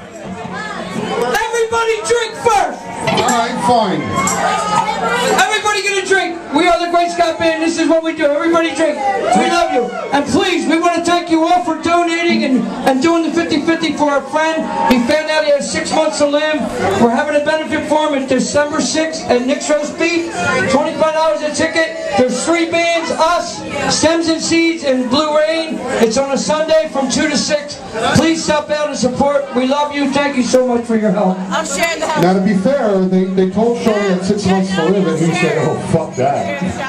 Everybody drink first! Alright, fine. Everybody get a drink. We are the Great Scott Band. This is what we do. Everybody drink. We love you. And please, we want to thank you all for donating and doing the 50-50 for our friend. He found out he has 6 months to live. We're having a benefit for him. It's December 6th at Nick's Roast Beef. $25 a ticket. There's 3 bands, us, Stems and Seeds, and Blue Rain. It's on a Sunday from 2 to 6. Please stop out and support. We love you. Thank you so much for your help. I'm sharing the house. Now, to be fair, they told Sean he had 6 months to live, and he said, "Oh, fuck that."